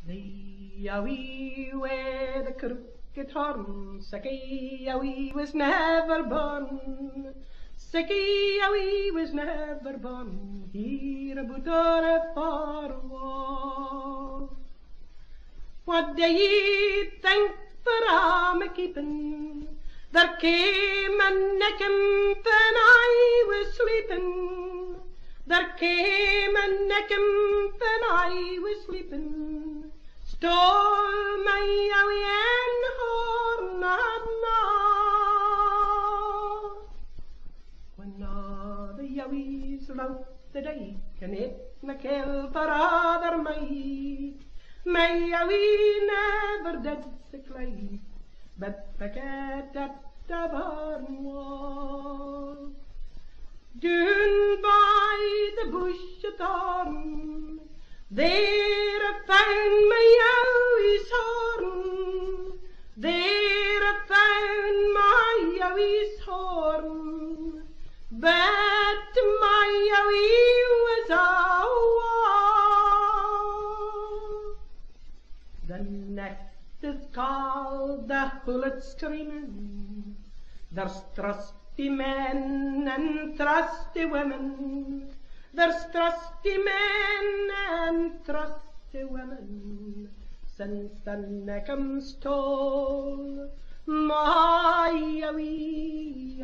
The Yowie with the crooked horn, Sicky Yowie was never born. Sicky Yowie was never born, here about a far wall. What do ye think for I'm keeping? There came a nickum when I was sleeping. There came a nickum when I was sleeping. Stole my Yowie and horn at night. When all the Yowies round the dike and ate my kill for other mate, my Yowie never did sickly, but forget at the barn wall. Down by the bush of thorn, there I found my Yowie's horn. There I found my Yowie's horn, but my Yowie was a wall. The next is called the Hullet Screaming. There's trusty men and trusty women. There's trusty men and trusty women. Since the Neckham stole my Yowie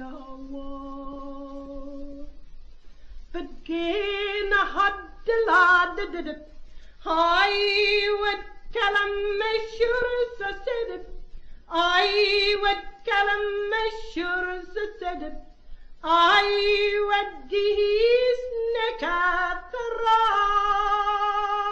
away. But gin I had the lad that did it, I would kill him as sure as I said it. I would kill him as sure as I said it. I would give his neck at the rod.